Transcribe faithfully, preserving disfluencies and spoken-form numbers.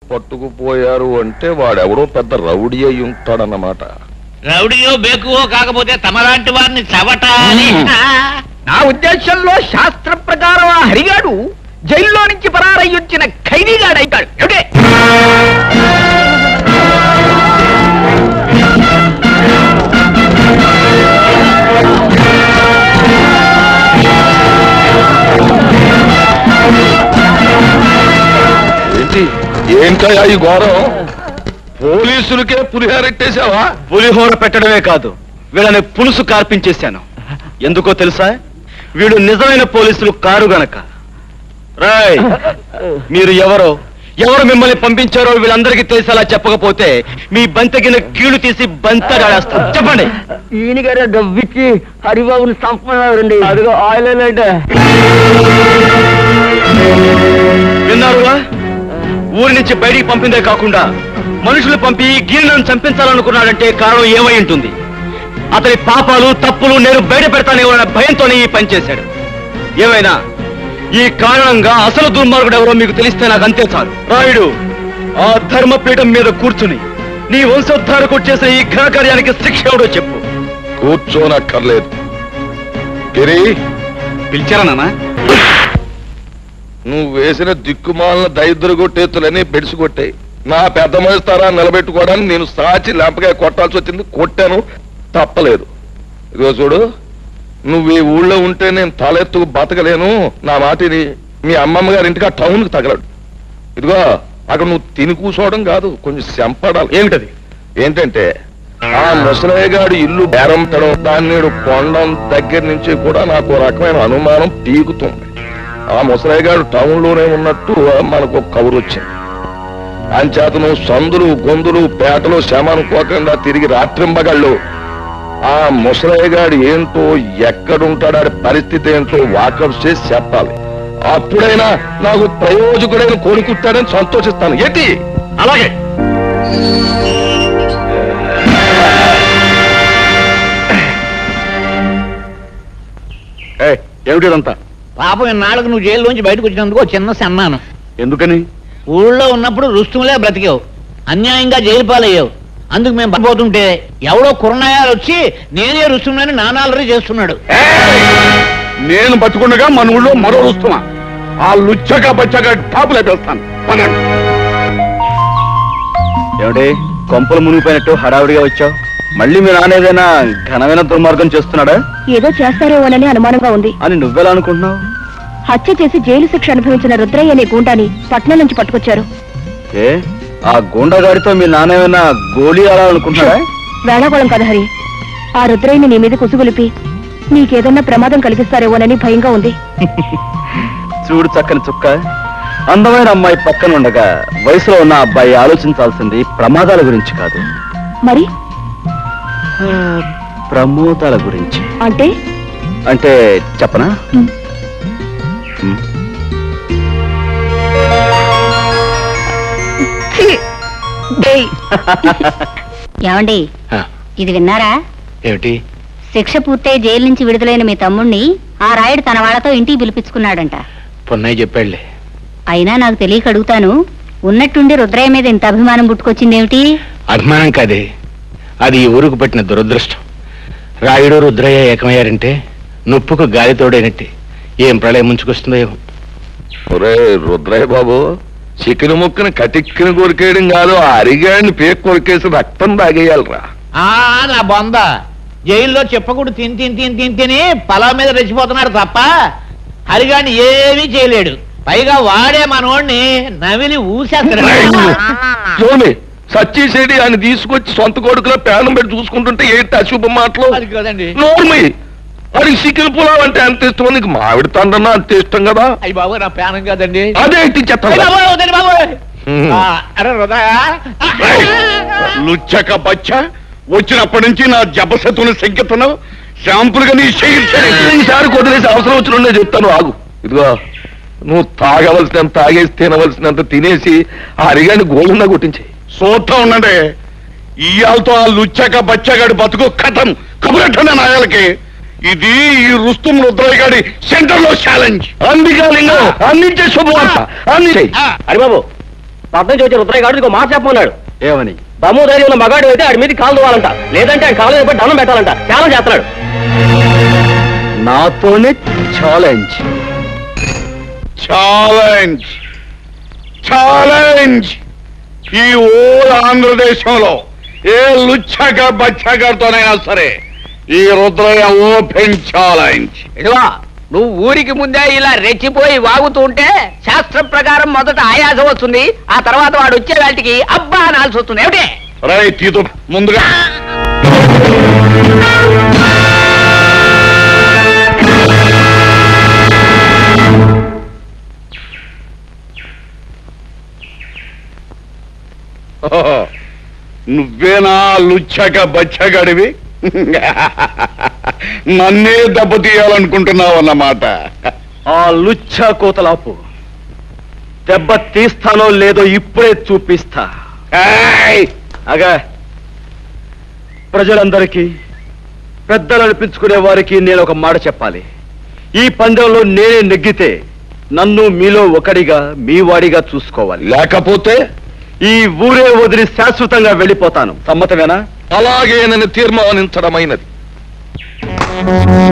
పట్టుకుపోయారు అంటే వాడెవడో పెద్ద రౌడీ అయి ఉంటాడన్నమాట. రౌడీయో బేకువో కాకపోతే తమలాంటి వారిని చవటాలి. నా ఉద్దేశంలో శాస్త్ర ప్రకారం ఆ హరిగాడు జైల్లో నుంచి పరారయ్యొచ్చిన ఖైదీగాడైతాడు. ఓకే, ఏంటి ఏంటయ్యా ఈ ఘోరం? పోలీసులకే పులిహోరెట్టేశావా? పులిహోర పెట్టడమే కాదు, వీళ్ళని పులుసు కార్పించేశాను. ఎందుకో తెలుసా? వీళ్ళు నిజమైన పోలీసులు కారు గనక. రాయ్, మీరు ఎవరో ఎవరు మిమ్మల్ని పంపించారో వీళ్ళందరికీ తెలిసేలా చెప్పకపోతే మీ బంతగిన కీళ్లు తీసి బంతడాడేస్తాం. చెప్పండి. ఈయన గారు డబ్బిచ్చి హరిబాబుని సంపన్నారండి. అదిగో ఆయిల్ అంటే విన్నారుగా? ఊరి నుంచి బయటికి పంపిందే కాకుండా మనుషులు పంపి గిరినను చంపించాలనుకున్నాడంటే కారణం ఏమై ఉంటుంది? అతని పాపాలు తప్పులు నేను బయట పెడతానేమన్న భయంతోనే ఈ పని చేశాడు. ఏమైనా ఈ కారణంగా అసలు దుర్మార్గుడు ఎవరో మీకు తెలిస్తే నాకు అంతే చాలు. రాయుడు, ఆ ధర్మపీఠం మీద కూర్చుని నీ వంశోద్ధారకు చేసిన ఈ ఘనకార్యానికి శిక్ష ఎవడో చెప్పు. కూర్చోనక్కర్లేదు. గిరి, పిలిచారా నాన్న? నువ్వు వేసిన దిక్కుమాలిన దైద్ర కొట్టేతులని బెడిసికొట్టాయి. నా పెద్ద మనిస్తారా నిలబెట్టుకోవడానికి నేను సాచి లెంపగా కొట్టాల్సి వచ్చింది. కొట్టాను, తప్పలేదు. ఇదిగో చూడు, నువ్వు ఈ ఊళ్ళో ఉంటే నేను తలెత్తుకు బతకలేను. నా మాటిని మీ అమ్మమ్మ గారి ఇంటికి ఆ టౌన్కి తగలడు. ఇదిగో, అక్కడ నువ్వు తిని కూర్చోవడం కాదు, కొంచెం శంపడాలి. ఏమిటది? ఏంటంటే ఆ ముసలయ్య గారి ఇల్లు బేరం పెట్టడం, దాన్ని కొండం దగ్గర నుంచి కూడా నాకు రకమైన అనుమానం పీకుతుంది. ఆ ముసలయ్య గారు టౌన్ లోనే ఉన్నట్టు మనకు ఒక కబురు వచ్చింది. అంచేత నువ్వు సందులు గొంతులు పేటలు శ్రమ అనుకోకుండా తిరిగి రాత్రింబగళ్ళు ఆ ముసలయ్య గారు ఏంటో ఎక్కడుంటాడు ఆడి పరిస్థితి ఏంటో వాకప్ చేసి చెప్పాలి. అప్పుడైనా నాకు ప్రయోజకుడైన కోరుకుంటాడని సంతోషిస్తాను. ఏంటి? అలాగే. ఏమిటిదంతా? పాపం ఇన్నాళ్ళకు నువ్వు జైల్లోంచి బయటకు వచ్చినందుకు చిన్న సన్నాను. ఎందుకని? ఊళ్ళో ఉన్నప్పుడు రుస్తుములే బ్రతికావు, అన్యాయంగా జైలు పాలయ్యావు. అందుకు మేము పడిపోతుంటే ఎవడో కుర్రనాయాలు వచ్చి నేనే రుస్తుమని నానాలరీ చేస్తున్నాడు. నేను బతుకుండగా మన ఊళ్ళో మరో రుస్తుమా? ఆ లుచ్చగా బచ్చగా టాపులు అయిపోస్తాను. ఏమిటి కొంపలు మునిగిపోయినట్టు హడావుడిగా వచ్చావు? మళ్ళీ మీ నాన్న ఏదైనా ఘనమైన దుర్మార్గం చేస్తున్నాడా? ఏదో చేస్తారేమోనని అనుమానంగా ఉంది. అని నువ్వెలా అనుకుంటున్నావు? హత్య చేసి జైలు శిక్ష అనుభవించిన రుద్రయ్య అనే గూండాని పట్నం నుంచి పట్టుకొచ్చారు. ఏ ఆ గూండాగాడితో మీ నాన్న ఏమైనా గోళీ ఆడాలనుకుంటున్నాడా? వేళాకోళం కదా హరి. ఆ రుద్రయ్యని నీ మీద కుసుగొలిపి నీకేదన్నా ప్రమాదం కలిగిస్తారేమోనని భయంగా ఉంది. చూడు చక్కని చుక్క, అందమైన అమ్మాయి పక్కన ఉండగా వయసులో ఉన్న అబ్బాయి ఆలోచించాల్సింది ప్రమాదాల గురించి కాదు, మరి ప్రమోదాల గురించి. అంటే అంటే చెప్పనా? ఏమండి, ఇది విన్నారా? ఏమిటి? శిక్ష పూర్తయి జైలు నుంచి విడుదలైన మీ తమ్ముణ్ణి ఆ రాయుడు తన వాళ్ళతో ఇంటికి పిలిపించుకున్నాడంట. పొన్నయ్య చెప్పాడులే. అయినా నాకు తెలియక అడుగుతాను, ఉన్నట్టుండి రుద్రయ్య మీద ఇంత అభిమానం పుట్టుకొచ్చిందేమిటి? అభిమానం కాదే, అది ఈ ఊరుకు పట్టిన దురదృష్టం. రాయుడు రుద్రయ్య ఏకమయ్యారంటే నొప్పుకు గాలి తోడైనట్టే. ఏం ప్రళయం ముంచుకొస్తుందో ఏమో. ఒరే రుద్రయ్య బాబు, చికెన్ ముక్కని కటిక్కిని కొరికేయడం కాదు, ఆ అరిగాడిని పేక్ కొరికేసి రక్తం తాగేయాలరా. నా బొంద జైల్లో చెప్పకూడదు తిని తిని తిని తిని తిని పొలం మీద రెచ్చిపోతున్నాడు తప్ప హరిగాని ఏమీ చేయలేడు. పైగా వాడే మనోడిని నవిలి ఊసేస్తాడు. సచ్చేసేది ఆయన తీసుకొచ్చి సొంత కొడుకులో పేనం పెట్టి చూసుకుంటుంటే ఏంటి అశుభ మాటలు? అది కదండి. నోర్మి, అది చికెన్ పులావ్ అంటే అంత ఇష్టం, నీకు మామిడి తండ్రన్నా అంత ఇష్టం కదా. అయ్యి బాబు, నా పేనం కదండి. అదేంటి చెత్త లుచ్చక బచ్చ, వచ్చినప్పటి నుంచి నా జబసతుని సంకెత్తను శాంపుల్గా నీ ఈసారి కొద్దిలేసి అవసరం వచ్చిన చెప్తాను, ఆగు. ఇదిగో, నువ్వు తాగవలసినంత తాగేసి తినవలసినంత తినేసి ఆ అరిగాని గోళంగా కొట్టించి చూస్తా ఉండండి. ఇయాలతో ఆ లుచ్చక బచ్చగాడి బతుకు కథం కబురెట్టండి నాయాలకి. ఇది ఈ రుస్తుం రుద్రయ్య గారి సెంటర్ లో ఛాలెంజ్. అందుకే అందించే శుభవార్త. హరిబాబు, పట్టణం వచ్చి రుద్రయ్య గారు ఇంకో మాట చెప్పమన్నాడు. ఏమని? దమ్ము ధైర్యం ఉన్న మగాడు అయితే ఆడి మీద కాలు దువ్వాలంట, లేదంటే ఆయన కాలు మీద దండం పెట్టాలంట. ఛాలెంజ్ చేస్తున్నాడు. నాతోనే ఛాలెంజ్. ఛాలెంజ్ ఛాలెంజ్ ఈ ఓ ఆంధ్రదేశంలో ఏ లుచ్చగా బచ్చగారితోనైనా సరే ఈ రుద్రయ్య ఓపెన్ ఛాలెంజ్. ఇదిగో నువ్వు ఊరికి ముందే ఇలా రెచ్చిపోయి వాగుతూ ఉంటే శాస్త్రం ప్రకారం మొదట ఆయాసం వస్తుంది, ఆ తర్వాత వాడు వచ్చే వాటికి అబ్బా అనాల్సి వస్తుంది. ఏమిటి రై తీతో ముందుగా నువ్వేనా లుచ్చక బచ్చగడివి? నన్నే దెబ్బతీయాలనుకుంటున్నావు అన్నమాట. ఆ లుచ్చ కోతలాపు దెబ్బ తీస్తానో లేదో ఇప్పుడే చూపిస్తా. అగా ప్రజలందరికీ పెద్దలు అనిపించుకునే వారికి నేను ఒక మాట చెప్పాలి. ఈ పందెంలో నేనే నెగ్గితే నన్ను మీలో ఒకడిగా మీ వాడిగా చూసుకోవాలి, లేకపోతే ఈ ఊరే వదిలి శాశ్వతంగా వెళ్ళిపోతాను. సమ్మతమేనా? అలాగే నన్ను తీర్మానించడమైనది.